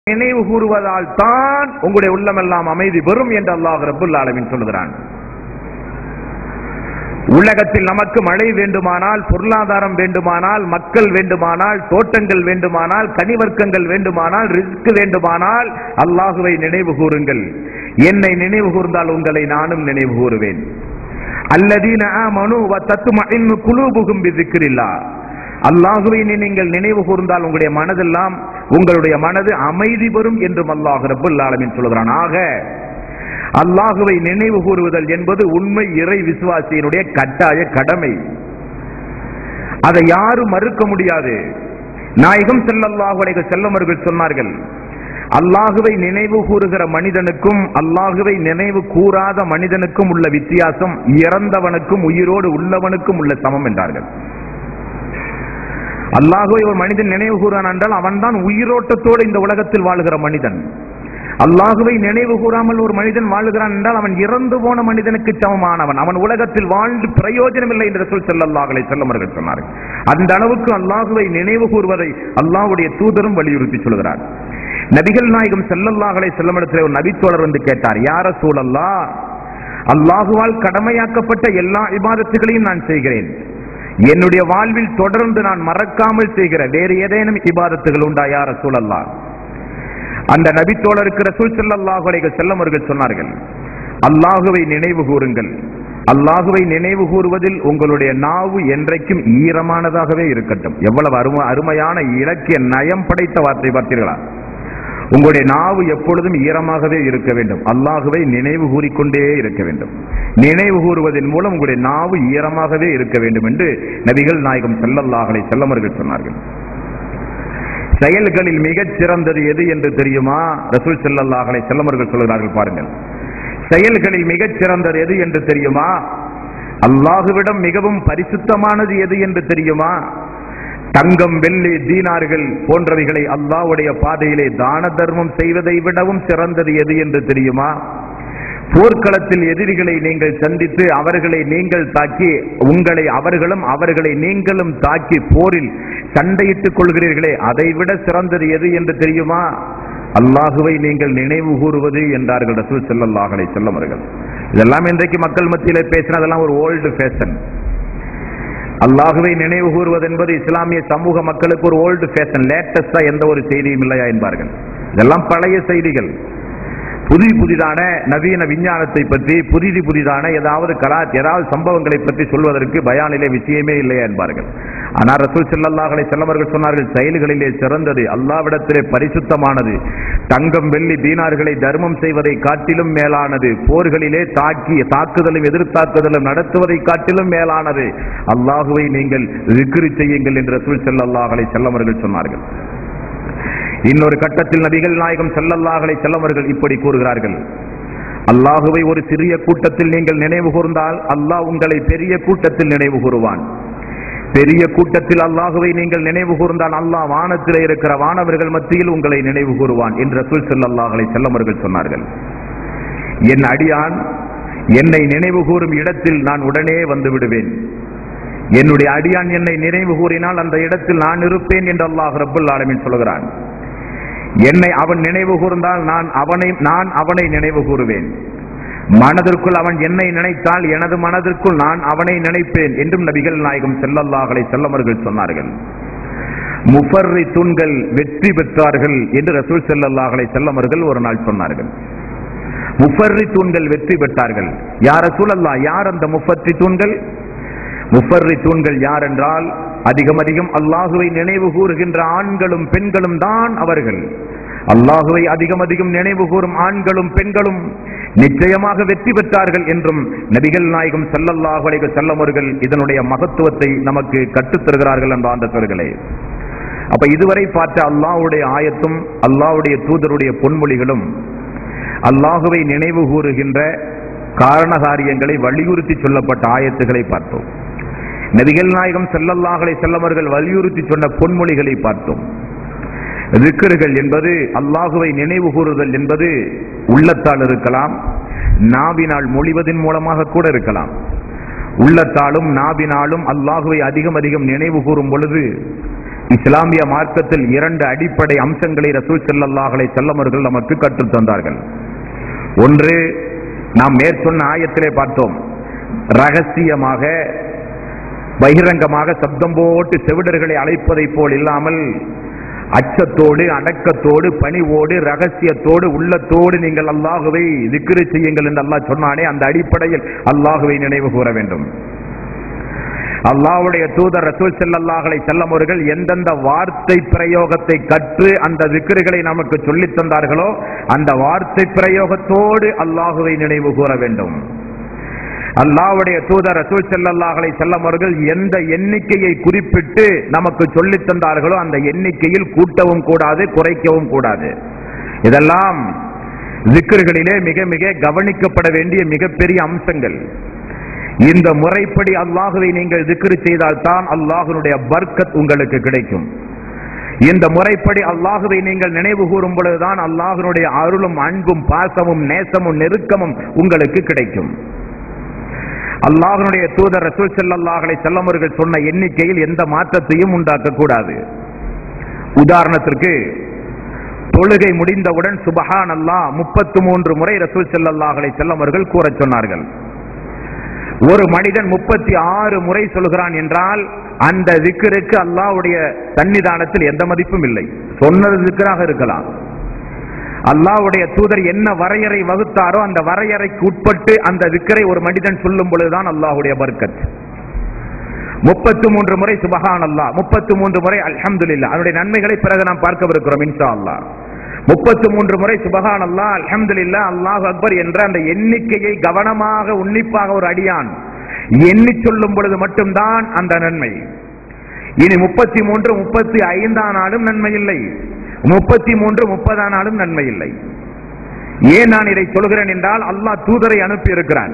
நினைவு கூறுவதால் தான் உங்களுடைய உள்ளமெல்லாம் அமைதி பெறும் என்று அல்லாஹ் ரப்பல் ஆலமீன் சொல்கிறான். உலகத்தில் நமக்கு மழை வேண்டுமானால், பொருளாதாரம் வேண்டுமானால், மக்கள் வேண்டுமானால், தோட்டங்கள் வேண்டுமானால், கனிவர்க்கங்கள் வேண்டுமானால், ரிஸ்க் வேண்டுமானால், அல்லாஹுவை நினைவு கூறுங்கள். என்னை நினைவு கூர்ந்தால் உங்களை நானும் நினைவு கூறுவேன். அல்லதீன ஆமனு வ தத்மஇன்னு குலூபுஹும் பிذிக்ரில்லாஹ். அல்லாஹுவை நீங்கள் நினைவு கூர்ந்தால் உங்களுடைய மனதெல்லாம், உங்களுடைய மனது அமைதி பெறும் என்றும் அல்லாஹ் ரப்பல் ஆலமீன் சொல்கிறான். ஆக அல்லாஹுவை நினைவு கூறுவதல் என்பது உண்மை இறை விசுவாசியினுடைய கட்டாய கடமை. அதை யாரும் மறுக்க முடியாது. நாயகம் ஸல்லல்லாஹு அலைஹி வஸல்லம் அவர்கள் சொன்னார்கள், அல்லாஹுவை நினைவு கூறுகிற மனிதனுக்கும் அல்லாஹுவை நினைவு கூறாத மனிதனுக்கும் உள்ள வித்தியாசம் இறந்தவனுக்கும் உயிரோடு உள்ளவனுக்கும் உள்ள சமம் என்றார்கள். அல்லாஹுவை ஒரு மனிதன் நினைவு கூறான் என்றால் அவன்தான் உயிரோட்டத்தோடு இந்த உலகத்தில் வாழ்கிற மனிதன். அல்லாஹுவை நினைவு கூறாமல் ஒரு மனிதன் வாழுகிறான் என்றால் அவன் இறந்து போன மனிதனுக்கு சமமானவன். அவன் உலகத்தில் வாழ்ந்து பிரயோஜனம் இல்லை என்று ரசூல் ஸல்லல்லாஹு அலைஹி வஸல்லம் அவர்கள் சொன்னார்கள். அந்த அளவுக்கு அல்லாஹுவை நினைவு கூறுவதை அல்லாஹ்வுடைய தூதரும் வலியுறுத்தி சொல்கிறார். நபிகள் நாயகம் ஸல்லல்லாஹு அலைஹி வஸல்லம் இடத்தில் ஒரு நபித்தோழர் வந்து கேட்டார், யா ரசூலல்லாஹ், அல்லாஹுவால் கடமையாக்கப்பட்ட எல்லா இபாதத்துகளையும் நான் செய்கிறேன். என்னுடைய வாழ்வில் தொடர்ந்து நான் மறக்காமல் செய்கிற வேறு ஏதேனும் இபாதத்துகள் உண்டா யா ரசூலல்லாஹ்? அந்த நபித்தோழருக்கு ரசூல் ஸல்லல்லாஹு அலைஹி வஸல்லம் அவர்கள் சொன்னார்கள், அல்லாஹுவை நினைவு கூறுங்கள். அல்லாஹுவை நினைவு கூறுவதில் உங்களுடைய நாவு என்றைக்கும் ஈரமானதாகவே இருக்கட்டும். எவ்வளவு அருமையான இலக்கிய நயம் படைத்த வார்த்தை பார்த்தீர்களா? உங்களுடைய நாவு எப்பொழுதும் ஈரமாகவே இருக்க வேண்டும். அல்லாஹுவை நினைவு கூறிக்கொண்டே இருக்க வேண்டும். நினைவு கூறுவதன் மூலம் உங்களுடைய நாவு ஈரமாகவே இருக்க வேண்டும் என்று நபிகள் நாயகம் ஸல்லல்லாஹு அலைஹி வஸல்லம் அவர்கள் சொன்னார்கள். செயல்களில் மிகச் சிறந்தது எது என்று தெரியுமா? ரசூல் ஸல்லல்லாஹு அலைஹி வஸல்லம் அவர்கள் சொல்கிறார்கள், பாருங்கள். செயல்களில் மிகச் சிறந்தது எது என்று தெரியுமா? அல்லாஹுவிடம் மிகவும் பரிசுத்தமானது எது என்று தெரியுமா? தங்கம், வெள்ளி, தீனார்கள் போன்றவைகளை அல்லாஹ்வுடைய பாதையிலே தான தர்மம் செய்வதை விடவும் சிறந்தது எது என்று தெரியுமா? போர்க்களத்தில் எதிரிகளை நீங்கள் சந்தித்து அவர்களை நீங்கள் தாக்கி, உங்களை அவர்களும் அவர்களை நீங்களும் தாக்கி போரில் சண்டையிட்டுக் கொள்கிறீர்களே, அதை விட சிறந்தது எது என்று தெரியுமா? அல்லாஹுவை நீங்கள் நினைவு கூறுவது என்றார்கள் ரசூல் ஸல்லல்லாஹு அலைஹி வஸல்லம் அவர்கள். இதெல்லாம் இன்றைக்கு மக்கள் மத்தியிலே பேசினதெல்லாம் ஒரு ஓல்டு ஃபேஷன். அல்லாஹுவை நினைவு கூறுவது என்பது இஸ்லாமிய சமூக மக்களுக்கு ஒரு ஓல்டு ஃபேஷன். லேட்டஸ்டா எந்த ஒரு செய்தியும் இல்லையா என்பார்கள். இதெல்லாம் பழைய செய்திகள். புதிதான நவீன விஞ்ஞானத்தை பற்றி புதிதான ஏதாவது சம்பவங்களை பற்றி சொல்வதற்கு பயானிலே விஷயமே இல்லையா என்பார்கள். ஆனால் ரசூல் ஸல்லல்லாஹு அலைஹி வஸல்லம் அவர்கள் சொன்னார்கள், செயல்களிலே சிறந்தது, அல்லாஹ்விடத்திலே பரிசுத்தமானது, தங்கம், வெள்ளி, தீனார்களை தர்மம் செய்வதை காட்டிலும் மேலானது, போர்களிலே தாக்குதலும் எதிர்த்தாக்குதலும் நடத்துவதை காட்டிலும் மேலானது, அல்லாஹுவை நீங்கள் ذிக்ர் செய்யுங்கள் என்று ரசூல் ஸல்லல்லாஹு அலைஹி வஸல்லம் அவர்கள் சொன்னார்கள். இன்னொரு கட்டத்தில் நபிகள் நாயகம் ஸல்லல்லாஹு அலைஹி வஸல்லம் அவர்கள் இப்படி கூறுகிறார்கள், அல்லாஹுவை ஒரு சிறிய கூட்டத்தில் நீங்கள் நினைவு கூர்ந்தால் அல்லாஹ் உங்களை பெரிய கூட்டத்தில் நினைவு கூறுவான். பெரிய கூட்டத்தில் அல்லாஹுவை நீங்கள் நினைவு கூர்ந்தால் அல்லாஹ் வானத்திலே இருக்கிற வானவர்கள் மத்தியில் உங்களை நினைவு கூறுவான் என்று ரசூல் ஸல்லல்லாஹு அலைஹி வஸல்லம் அவர்கள் சொன்னார்கள். என் அடியான் என்னை நினைவு கூறும் இடத்தில் நான் உடனே வந்து விடுவேன். என்னுடைய அடியான் என்னை நினைவு கூறினால் அந்த இடத்தில் நான் இருப்பேன் என்று அல்லாஹ் ரப்பல் ஆலமீன் சொல்கிறான். என்னை அவன் நினைவு கூர்ந்தால் நான் அவனை நினைவு கூறுவேன். மனதிற்குள் அவன் என்னை நினைத்தால் எனது மனதிற்குள் நான் அவனை நினைப்பேன் என்றும் நபிகள் நாயகம் ஸல்லல்லாஹு அலைஹி வஸல்லம் அவர்கள் சொன்னார்கள். முஃபர்ரிதுன்கள் வெற்றி பெற்றார்கள் என்று ரசூல் ஸல்லல்லாஹு அலைஹி வஸல்லம் அவர்கள் ஒரு நாள் சொன்னார்கள். முஃபர்ரிதுன்கள் வெற்றி பெற்றார்கள். யார் ரசூலல்லாஹ், யார் அந்த முஃபர்ரிதுன்கள்? முஃபர்ரிதுன்கள் யார் என்றால் அதிகம் அல்லாஹுவை நினைவு கூறுகின்ற ஆண்களும் பெண்களும் தான் அவர்கள். அல்லாஹுவை அதிகம் நினைவு கூறும் ஆண்களும் பெண்களும் நிச்சயமாக வெற்றி பெற்றார்கள் என்றும் நபிகள் நாயகம் ஸல்லல்லாஹு அலைஹி வஸல்லம் அவர்கள் இதனுடைய மகத்துவத்தை நமக்கு கற்றுத் தருகிறார்கள் என்ற அந்த சொற்களே. அப்ப இதுவரை பார்த்த அல்லாஹ்வுடைய ஆயத்தும் அல்லாஹ்வுடைய தூதருடைய பொன்மொழிகளும் அல்லாஹுவை நினைவு கூறுகின்ற காரணகாரியங்களை வலியுறுத்தி சொல்லப்பட்ட ஆயத்துக்களை பார்த்தோம். நபிகள் நாயகம் ஸல்லல்லாஹு அலைஹி வஸல்லம் அவர்கள் வலியுறுத்தி சொன்ன பொன்மொழிகளை பார்த்தோம். ذிக்ர்கள் என்பது, அல்லாஹுவை நினைவு கூறுதல் என்பது உள்ளத்தால் இருக்கலாம், நாவினால் மொழிவதன் மூலமாக கூட இருக்கலாம். உள்ளத்தாலும் நாவினாலும் அல்லாஹுவை அதிகம் நினைவு கூறும் பொழுது இஸ்லாமிய மார்க்கத்தில் 2 அடிப்படை அம்சங்களை ரசூல் ஸல்லல்லாஹு அலைஹி வஸல்லம் அவர்கள் நமக்கு கற்றுத் தந்தார்கள். ஒன்று, நாம் மேற்சொன்ன ஆயத்திலே பார்த்தோம், ரகசியமாக பகிரங்கமாக சப்தம் போட்டு செவிடர்களை அழைப்பதை போல் இல்லாமல் அச்சத்தோடு, அடக்கத்தோடு, பணிவோடு, ரகசியத்தோடு, உள்ளத்தோடு நீங்கள் அல்லாஹுவை திக்ரு செய்யுங்கள் என்று அல்லாஹ் சொன்னானே, அந்த அடிப்படையில் அல்லாஹுவை நினைவு கூற வேண்டும். அல்லாஹ்வுடைய தூதர் ரசூல் ஸல்லல்லாஹு அலைஹி வஸல்லம் அவர்கள் எந்தெந்த வார்த்தை பிரயோகத்தை கற்று அந்த திக்ருகளை நமக்கு சொல்லித் தந்தார்களோ அந்த வார்த்தை பிரயோகத்தோடு அல்லாஹுவை நினைவு கூற வேண்டும். அல்லாஹ்வுடைய தூதர் ரசூல் ஸல்லல்லாஹு அலைஹி வஸல்லம் அவர்கள் எந்த எண்ணிக்கையை குறிப்பிட்டு நமக்கு சொல்லித் தந்தார்களோ அந்த எண்ணிக்கையில் கூட்டவும் கூடாது, குறைக்கவும் கூடாது. இதெல்லாம் திக்ருகளிலே மிக மிக கவனிக்கப்பட வேண்டிய மிகப்பெரிய அம்சங்கள். இந்த முறைப்படி அல்லாஹுவை நீங்கள் திக்ரு செய்தால்தான் அல்லாஹ்வுடைய பர்க்கத் உங்களுக்கு கிடைக்கும். இந்த முறைப்படி அல்லாஹுவை நீங்கள் நினைவு கூறும் பொழுதுதான் அல்லாஹ்வுடைய அருளும், அன்பும், பாசமும், நேசமும், நெருக்கமும் உங்களுக்கு கிடைக்கும். அல்லாஹ்வுடைய தூதர் ரசூல் ஸல்லல்லாஹு அலைஹி வஸல்லம் அவர்கள் சொன்ன எண்ணிக்கையில் எந்த மாற்றத்தையும் உண்டாக்க கூடாது. உதாரணத்திற்கு, தொழுகை முடிந்தவுடன் சுப்ஹானல்லாஹ் 33 முறை ரசூல் ஸல்லல்லாஹு அலைஹி வஸல்லம் அவர்கள் கூறச் சொன்னார்கள். ஒரு மனிதன் 36 முறை சொல்கிறான் என்றால் அந்த திக்ருக்கு அல்லாஹ்வுடைய சன்னிதானத்தில் எந்த மதிப்பும் இல்லை. சொன்னது திக்ராக இருக்கலாம். அல்லாஹ்வுடைய தூதர் என்ன வரையறை வகுத்தாரோ அந்த வரையறைக்கு உட்பட்டு அந்த திக்ரை ஒரு மனிதன் சொல்லும் பொழுதுதான் அல்லாஹ்வுடைய பர்க்கத். 33 முறை சுப்ஹானல்லாஹ், 33 முறை அல்ஹம்துலில்லாஹ், அதனுடைய நன்மைகளை பிறகு நாம் பார்க்கவிருக்கிறோம் இன்ஷா அல்லாஹ். 33 முறை சுப்ஹானல்லாஹ், அல்ஹம்துலில்லாஹ், அல்லாஹு அக்பர் என்ற அந்த எண்ணிக்கையை கவனமாக, உன்னிப்பாக ஒரு அடியான் எண்ணி சொல்லும் பொழுது மட்டும்தான் அந்த நன்மை. இனி 33, 35 ஆனாலும் நன்மை இல்லை, 33, 30 ஆனாலும் நன்மை இல்லை. ஏன் நான் இதை சொல்கிறேன் என்றால், அல்லாஹ் தூதரை அனுப்பி இருக்கிறான்.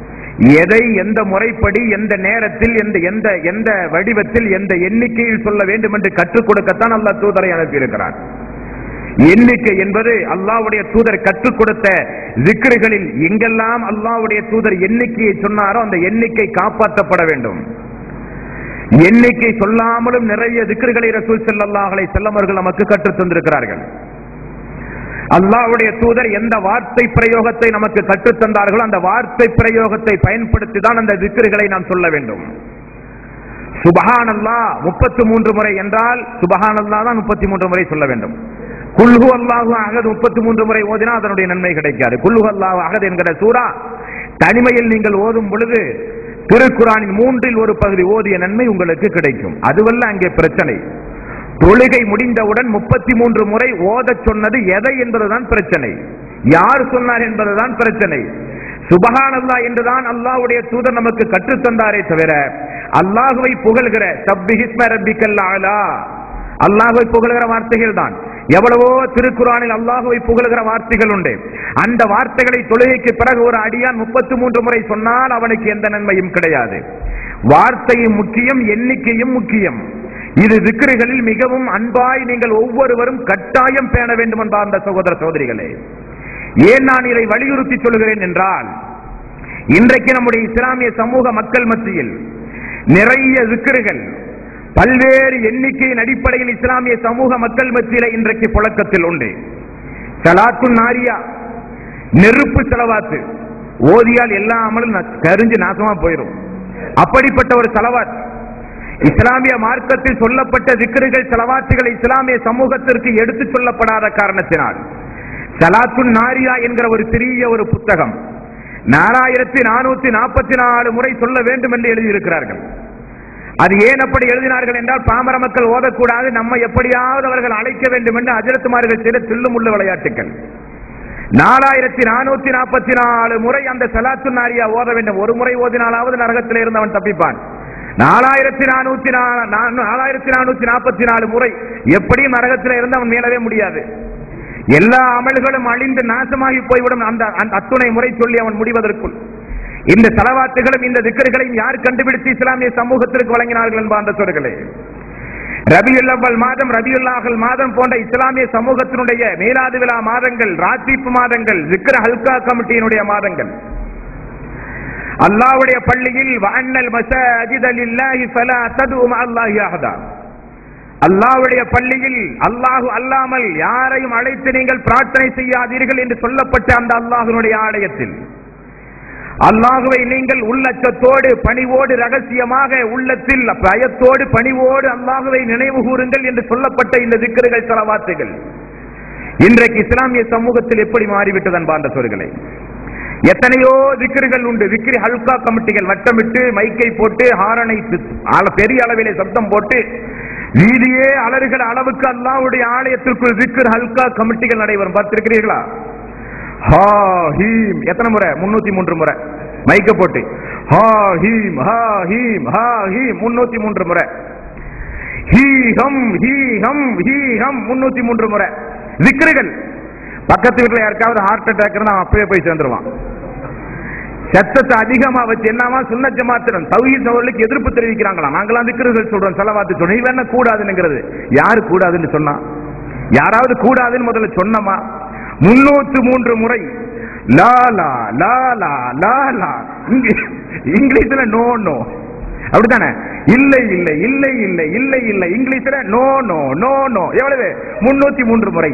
எதை எந்த முறைப்படி, எந்த நேரத்தில், எந்த வடிவத்தில், எந்த எண்ணிக்கையில் சொல்ல வேண்டும் என்று கற்றுக் கொடுக்கத்தான் அல்லாஹ் தூதரை அனுப்பி இருக்கிறான். எண்ணிக்கை என்பது அல்லாஹ்வுடைய தூதர் கற்றுக் கொடுத்த திக்ருகளில் எங்கெல்லாம் அல்லாஹ்வுடைய தூதர் எண்ணிக்கையை சொன்னாரோ அந்த எண்ணிக்கை காப்பாற்றப்பட வேண்டும். எண்ணிக்கை சொல்லாமலும் நிறைய திக்ருகளை ரசூல் ஸல்லல்லாஹு அலைஹி வஸல்லம் அவர்கள் நமக்கு கற்றுத் தந்திருக்கிறார்கள். அல்லாஹ்வுடைய தூதர் எந்த வார்த்தை பிரயோகத்தை நமக்கு கற்றுத் தந்தார்களோ அந்த வார்த்தை பிரயோகத்தை பயன்படுத்தி தான் அந்த திக்ருகளை நாம் சொல்ல வேண்டும். சுப்ஹானல்லாஹ் 33 முறை என்றால் சுப்ஹானல்லாஹ் தான் 33 முறை சொல்ல வேண்டும். குல் ஹுவல்லாஹு அஹத் 33 முறை ஓதினா அதனுடைய நன்மை கிடைக்காது. குல் ஹுவல்லாஹு அஹத் என்கிற சூரா தனிமையில் நீங்கள் ஓதும் பொழுது திருக்குர்ஆனின் 3இல் ஒரு பகுதி ஓதிய நன்மை உங்களுக்கு கிடைக்கும். அதுவல்ல அங்கே பிரச்சனை. தொழுகை முடிந்தவுடன் 33 முறை ஓதச் சொன்னது எதை என்பதுதான் பிரச்சனை. யார் சொன்னார் என்பதுதான் பிரச்சனை. சுப்ஹானல்லாஹ் என்றுதான் அல்லாஹ்வுடைய தூதர் நமக்கு கற்றுத் தந்தாரே தவிர அல்லாஹ்வை புகழ்கிற சப்பிஹிஸ்ம ரப்பிக்கல் அலா, அல்லாஹ்வை புகழ்கிற வார்த்தைகள் தான். எவ்வளவோ திருக்குர்ஆனில் அல்லாஹ்வை புகழ்கிற வார்த்தைகள் உண்டு. அந்த வார்த்தைகளை தொழுகைக்கு பிறகு ஒரு அடியான் 33 முறை சொன்னால் அவனுக்கு எந்த நன்மையும் கிடையாது. வார்த்தையும் முக்கியம், எண்ணிக்கையும் முக்கியம். இது திக்ருகளில் மிகவும் அன்பாய் நீங்கள் ஒவ்வொருவரும் கட்டாயம் பேண வேண்டும் என்பார்ந்த சகோதர சகோதரிகளே. ஏன் நான் இதை வலியுறுத்தி சொல்கிறேன் என்றால், இன்றைக்கு நம்முடைய இஸ்லாமிய சமூக மக்கள் மத்தியில் நிறைய திக்ருகள் பல்வேறு எண்ணிக்கையின் அடிப்படையில் இஸ்லாமிய சமூக மக்கள் மத்தியில் இன்றைக்கு புழக்கத்தில் உண்டு. ஸலாத்து நாரியா, நெருப்பு ஸலவாத்து ஓதியால் எல்லா அமலும் கரிஞ்சு நாசமா போயிடும். அப்படிப்பட்ட ஒரு ஸலவாத் இஸ்லாமிய மார்க்கத்தில் சொல்லப்பட்ட திக்ருகள், ஸலவாத்துகள் இஸ்லாமிய சமூகத்திற்கு எடுத்து சொல்லப்படாத காரணத்தினால் ஸலாத்து நாரியா என்கிற ஒரு சிறிய ஒரு புத்தகம் 4444 முறை சொல்ல வேண்டும் என்று எழுதியிருக்கிறார்கள். அது ஏன் அப்படி எழுதினார்கள் என்றால், பாமர மக்கள் ஓதக்கூடாது, நம்ம எப்படியாவது அவர்கள் அழைக்க வேண்டும் என்று அஜரத்துமார்கள் செய்த தில்லுமுள்ளு விளையாட்டுகள். 4444 முறை அந்த ஸலாத்து நாரியா ஓத வேண்டும். ஒரு முறை ஓதினாலாவது நரகத்தில் இருந்து அவன் தப்பிப்பான். 4444 முறை எப்படியும் நரகத்தில் இருந்து அவன் மேலவே முடியாது. எல்லா அமல்களும் அழிந்து நாசமாகி போய்விடும் அந்த அத்துணை முறை சொல்லி அவன் முடிவதற்குள். இந்த ஸலவாத்துகளும் இந்த திக்ருகளையும் யார் கண்டுபிடித்து இஸ்லாமிய சமூகத்திற்கு வழங்கினார்கள் என்பார்ந்த சொற்களே. ரபியுல் அவ்வல் மாதம், ரபியுல் ஆஹிர் மாதம் போன்ற இஸ்லாமிய சமூகத்தினுடைய மீலாது விழா மாதங்கள், ராத்தீப் மாதங்கள், ஜிக்ர் ஹல்கா கமிட்டியினுடைய மாதங்கள். அல்லாஹ்வுடைய பள்ளியில் வஅன்னல் மஸாஜித லில்லாஹி ஃபலா ததுஉ மஅல்லாஹி அஹதா, அல்லாஹ்வுடைய பள்ளியில் அல்லாஹு அல்லாமல் யாரையும் அழைத்து நீங்கள் பிரார்த்தனை செய்யாதீர்கள் என்று சொல்லப்பட்ட அந்த அல்லாஹ்வுடைய ஆலயத்தில் அல்லாஹ்வை நீங்கள் உள்ளச்சத்தோடு பணிவோடு ரகசியமாக உள்ளத்தில் பயத்தோடு பணிவோடு அல்லாஹ்வை நினைவு கூறுங்கள் என்று சொல்லப்பட்ட இந்த திக்ருகள் ஸலவாத்துகள் இன்றைக்கு இஸ்லாமிய சமூகத்தில் எப்படி மாறிவிட்டது அன்பார்ந்த சோர்களே? எத்தனையோ திக்ருகள் உண்டு. திக்ரி ஹல்கா கமிட்டிகள் வட்டமிட்டு மைக்கை போட்டு ஹாரனை பெரிய அளவிலே சப்தம் போட்டு வீதியே அலறுகிற அளவுக்கு அல்லாஹ்வுடைய ஆலயத்திற்குள் திக்ர் ஹல்கா கமிட்டிகள் நடைபெறும். பார்த்திருக்கிறீர்களா? ஹா ஹீம் எத்தனை முறை? 303 முறை மைக்க போட்டு ஹா ஹீம் ஹா ஹீம் ஹா ஹீம் 303 முறை. ஹீ ஹம் ஹீ ஹம் ஹீ ஹம் 303 முறை திக்ருகள். பக்கத்து வீட்டுல யாருக்காவது ஹார்ட் அட்டாக் இருந்தா அப்பவே போய் சேர்ந்துருவான். சத்தத்தை அதிகமா வச்சு என்னவா சுன்னத் ஜமாத்திரம் தௌஹீத் அவர்களுக்கு எதிர்ப்பு தெரிவிக்கிறாங்களா? நாங்களாம் திக்ருகள் சொல்றோம், ஸலவாத்து சொல்றோம். நீ வேணா கூடாதுங்கிறது யாரு கூடாதுன்னு சொன்னா? யாராவது கூடாதுன்னு முதல்ல சொன்னமா? 303 முறை லா லா லா லா லா லா. இங்கிலீஷ்ல நோ நோ அப்படித்தானே? இல்லை இல்லை இல்லை இல்லை இல்லை இல்லை இங்கிலீஷ்ல நோ நோ நோ நோ. எவ்வளவு? 303 முறை.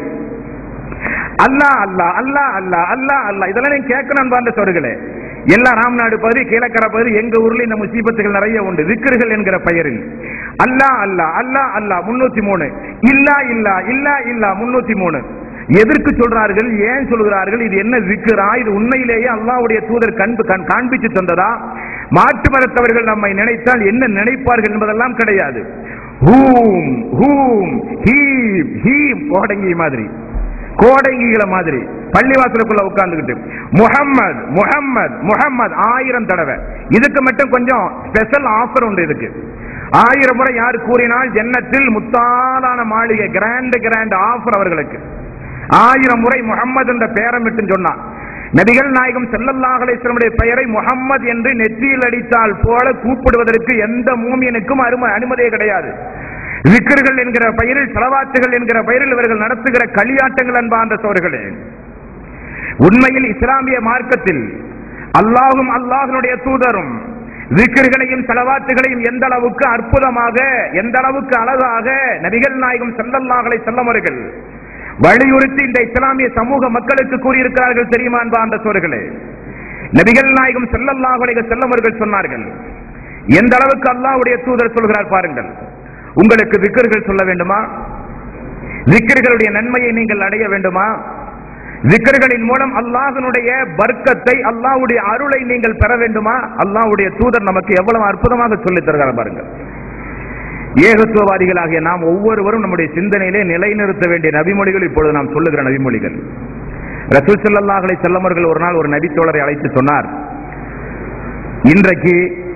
அல்லா அல்லா அல்லா அல்லா அல்லா அல்லா. இதெல்லாம் நீங்க கேட்கணும் அன்பார்ந்த சோர்களே. எல்லா ராம்நாடு பகுதி கீழக்கரை பகுதி எங்க ஊர்ல இந்த முசீபத்துகள் நிறைய உண்டு. திக்ருகள் என்கிற பெயரில் அல்லா அல்லா அல்லா அல்லா 303. இல்லா இல்லா இல்லா இல்லா 303. எதற்கு சொல்றார்கள்? ஏன் சொல்கிறார்கள்? இது என்ன திக்ரா? இது உண்மையிலேயே அல்லாஹ்வுடைய தூதர் காண்பிச்சு தந்ததா? மாற்று மதத்தவர்கள் நம்மை நினைத்தால் என்ன நினைப்பார்கள் என்பதெல்லாம் கிடையாது. ஹூம் ஹூம் ஹீம் ஹீம் கோடங்கி மாதிரி, கோடங்கிகளை மாதிரி பள்ளிவாசலுக்குள்ள உட்கார்ந்துகிட்டு முஹம்மது முஹம்மது முஹம்மது 1000 தடவை. இதுக்கு மட்டும் கொஞ்சம் ஸ்பெஷல் ஆஃபர் உண்டு. இதுக்கு 1000 முறை யார் கூறினால் ஜன்னத்தில் முத்தாலான மாளிகை, கிராண்ட் ஆஃபர் அவர்களுக்கு. 1000 முறை முஹம்மது என்ற பெயரமிட்டு சொன்னார். நபிகள் நாயகம் ஸல்லல்லாஹு அலைஹி வஸல்லம் பெயரை முஹம்மது என்று நெற்றியில் அடித்தால் போல கூப்பிடுவதற்கு எந்த மூமியனுக்கும் அனுமதியே கிடையாது. விக்ர்கள் என்கிற பெயரில், ஸலவாத்துகள் என்கிற பெயரில் இவர்கள் நடத்துகிற களியாட்டங்கள் அன்பார்ந்த சோர்களே. உண்மையில் இஸ்லாமிய மார்க்கத்தில் அல்லாஹும் அல்லாஹ்வுடைய தூதரும் விக்ர்களையும் ஸலவாத்துகளையும் எந்த அளவுக்கு அற்புதமாக, எந்த அளவுக்கு அழகாக நபிகள் நாயகம் ஸல்லல்லாஹு அலைஹி வஸல்லம் அவர்கள் வலியுறுத்தி இந்த இஸ்லாமிய சமூக மக்களுக்கு கூறியிருக்கிறார்கள் தெரியுமா அன்பார்ந்த சோர்களே? நபிகள் நாயகம் ஸல்லல்லாஹு அலைஹி வஸல்லம் அவர்கள் சொன்னார்கள், எந்த அளவுக்கு அல்லாஹ்வுடைய தூதர் சொல்கிறார் பாருங்கள். உங்களுக்கு திக்ர்கள் சொல்ல வேண்டுமா? திக்ர்களுடைய நன்மையை நீங்கள் அடைய வேண்டுமா? திக்ர்களின் மூலம் அல்லாஹ்வுடைய பர்க்கத்தை, அல்லாஹ்வுடைய அருளை நீங்கள் பெற வேண்டுமா? அல்லாஹ்வுடைய தூதர் நமக்கு எவ்வளவு அற்புதமாக சொல்லித் தருகிறார் பாருங்கள். ஏகத்துவவாதிகளாகிய நாம் ஒவ்வொருவரும் நம்முடைய சிந்தனையிலே நிலைநிறுத்த வேண்டிய நபிமொழிகள் இப்பொழுது நாம் சொல்லுகிற நபிமொழிகள். ரசூல் ஸல்லல்லாஹு அலைஹி வஸல்லம் அவர்கள் ஒரு நாள் ஒரு நபித்தோழரை அழைத்து சொன்னார், இன்றைக்கு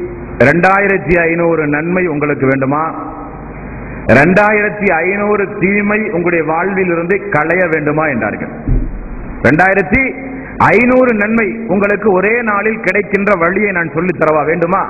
2500 நன்மை உங்களுக்கு வேண்டுமா? 2500 தீமை உங்களுடைய வாழ்வில் இருந்து களைய வேண்டுமா என்றார்கள். 2500 நன்மை உங்களுக்கு ஒரே நாளில் கிடைக்கின்ற வழியை நான் சொல்லித் தரவா வேண்டுமா?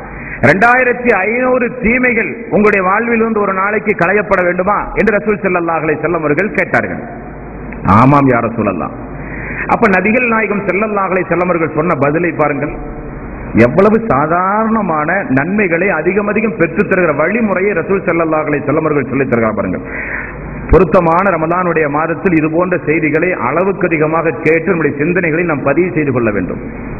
2500 தீமைகள் உங்களுடைய வாழ்வில் இருந்து ஒரு நாளைக்கு களையப்பட வேண்டுமா என்று ரசூல் ஸல்லல்லாஹு அலைஹி வஸல்லம் அவர்கள் கேட்டார்கள். ஆமாம் யா ரசூலல்லாஹ். அப்ப நபிகள் நாயகம் ஸல்லல்லாஹு அலைஹி வஸல்லம் அவர்கள் சொன்ன பதிலை பாருங்கள். எவ்வளவு சாதாரணமான நன்மைகளை அதிகம் அதிகம் பெற்றுத் தருகிற வழிமுறையை ரசூல் ஸல்லல்லாஹு அலைஹி வஸல்லம் அவர்கள் சொல்லித் தருகிறார் பாருங்கள். பொருத்தமான ரமலானுடைய மாதத்தில் இது போன்ற செய்திகளை அளவுக்கு அதிகமாக கேட்டு நம்முடைய சிந்தனைகளை நாம் பதிவு செய்து கொள்ள வேண்டும்.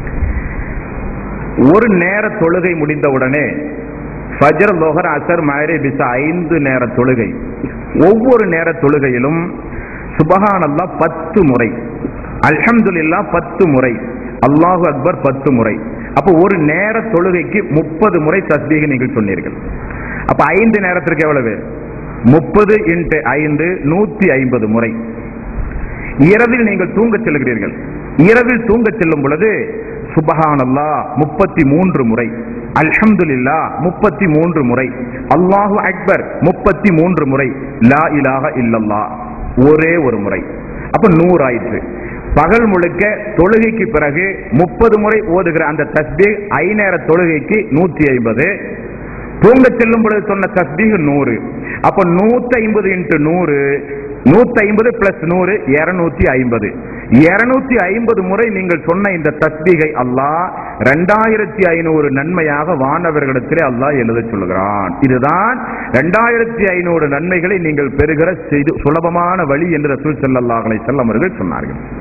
ஒரு நேர தொழுகை முடிந்தவுடனே ஃபஜ்ர், லுஹர், அஸர், மக்ரிப், இஷா 5 நேர தொழுகை. ஒவ்வொரு நேர தொழுகையிலும் சுப்ஹானல்லாஹ் 10 முறை, அல்ஹம்துலில்லாஹ் 10 முறை, அல்லாஹு அக்பர் 10 முறை. அப்ப ஒரு நேர தொழுகைக்கு 30 முறை தஸ்பீஹ் நீங்கள் சொன்னீர்கள். அப்ப 5 நேரத்திற்கு எவ்வளவு? 30 × 5 150 முறை. இரவில் நீங்கள் தூங்க செல்கிறீர்கள். இரவில் தூங்க செல்லும் பொழுது சுப்ஹானல்லாஹ் 33 முறை, அல்ஹம்துலில்லாஹ் 33 முறை, அல்லாஹு அக்பர் 33 முறை, லா இலாஹ இல்லல்லாஹ் ஒரே ஒரு முறை. அப்ப 100 ஆயிற்று. பகல் முழுக்க தொழுகைக்கு பிறகு 30 முறை ஓதுகிற அந்த தஸ்பீஹ் 5 நேர தொழுகைக்கு 150, தூங்க செல்லும் பொழுது சொன்ன தஸ்பீஹ் 100. அப்ப 150 × 100, 150 + 100 250. 250 முறை நீங்கள் சொன்ன இந்த தஸ்பீகை அல்லாஹ் 2500 நன்மையாக வானவர்களிடத்திலே அல்லாஹ் எழுத சொல்கிறான். இதுதான் 2500 நன்மைகளை நீங்கள் பெறுகிற சுலபமான வழி என்று ரசூல் ஸல்லல்லாஹு அலைஹி வஸல்லம் அவர்கள் சொன்னார்கள்.